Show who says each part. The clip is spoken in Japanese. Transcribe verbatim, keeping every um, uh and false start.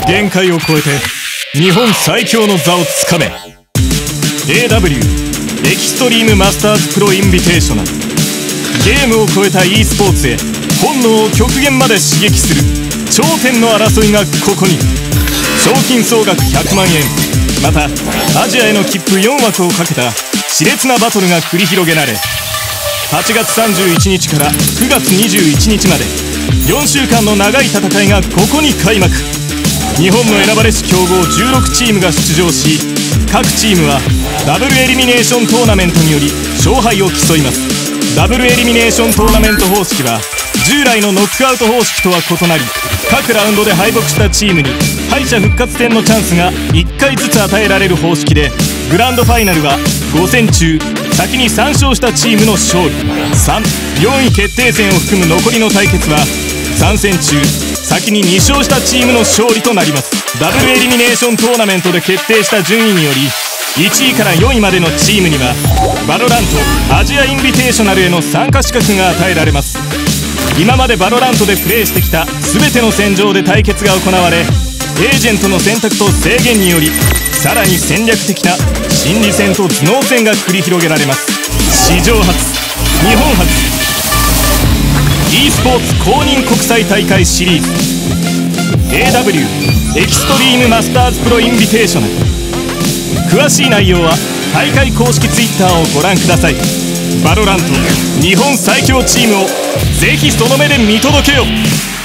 Speaker 1: 限界を超えて日本最強の座をつかめ。 エーダブリュー エキストリームマスターズプロインビテーショナル。ゲームを超えた e スポーツへ本能を極限まで刺激する頂点の争いがここに。賞金総額ひゃくまんえん、またアジアへの切符よんわくをかけた熾烈なバトルが繰り広げられ、はちがつさんじゅういちにちからくがつにじゅういちにちまでよんしゅうかんの長い戦いがここに開幕。日本の選ばれし強豪じゅうろくチームが出場し、各チームはダブルエリミネーショントーナメントにより勝敗を競います。ダブルエリミネーショントーナメント方式は従来のノックアウト方式とは異なり、各ラウンドで敗北したチームに敗者復活戦のチャンスがいっかいずつ与えられる方式で、グランドファイナルはご戦中先にさん勝したチームの勝利。さん、よんい決定戦を含む残りの対決はさん戦中先にに勝したチームの勝利となります。ダブルエリミネーショントーナメントで決定した順位によりいちいからよんいまでのチームにはバロラントアジアインビテーショナルへの参加資格が与えられます。今までバロラントでプレーしてきた全ての戦場で対決が行われ、エージェントの選択と制限によりさらに戦略的な心理戦と頭脳戦が繰り広げられます。史上初、日本初 e スポーツ公認国際大会シリーズ エーダブリュー エキストリームマスターズプロインビテーショナル。詳しい内容は大会公式 ツイッター をご覧ください。バロラント日本最強チームをぜひその目で見届けよ。